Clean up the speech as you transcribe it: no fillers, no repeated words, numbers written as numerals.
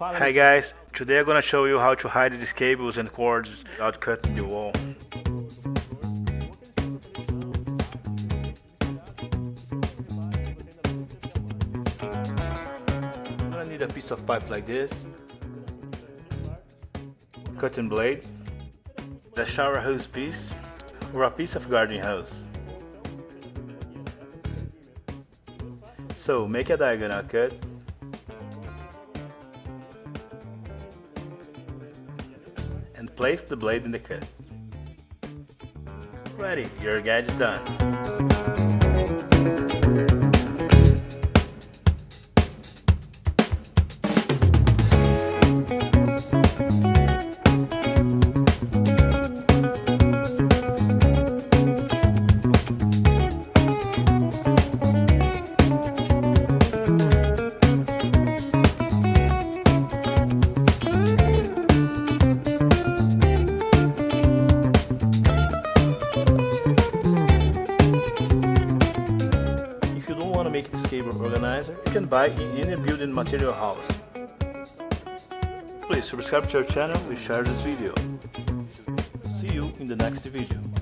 Hi guys, today I'm gonna show you how to hide these cables and cords without cutting the wall. I'm gonna need a piece of pipe like this, cutting blade, a shower hose piece, or a piece of garden hose. So make a diagonal cut and place the blade in the cut. Ready, your gadget done. If you don't want to make this cable organizer, you can buy in any building material house. Please subscribe to our channel and share this video. See you in the next video.